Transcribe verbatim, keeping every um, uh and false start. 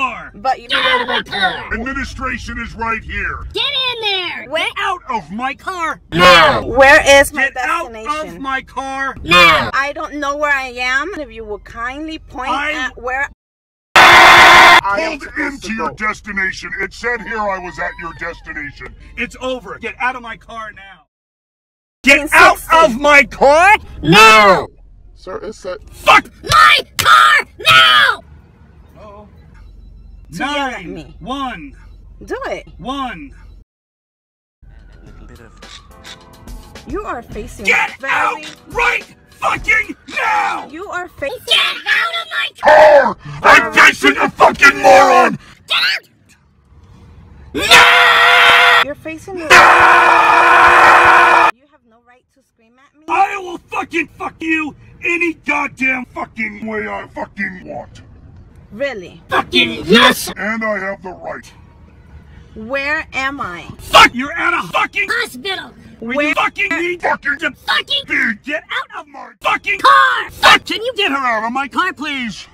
car! But you Get out of my car! Administration is right here. Get in there! Where? Get out of my car! Now! Where is my Get out destination? of my car! Now! I don't know where I am. If you will kindly point I- at where Pulled into your destination. It said here I was at your destination. It's over. Get out of my car now. Get fifteen out sixty. of my car! Now! Sir, it said... Fuck! My car! Now! Oh. To yell at Nine. me. One. do it. One. You are facing Get very out right fucking now! You are facing Get out of my Car! car! I'm facing a fucking moron! Get out! No! You're facing the You have no right to scream at me. I will fucking fuck you any goddamn Fucking way I fucking want. Really? Fucking yes! And I have the right. Where am I? fuck! You're at a fucking Hospital! where Where- you fucking need Fucking to Fucking get out of my fucking car! fuck! Can you get her out of my car, please?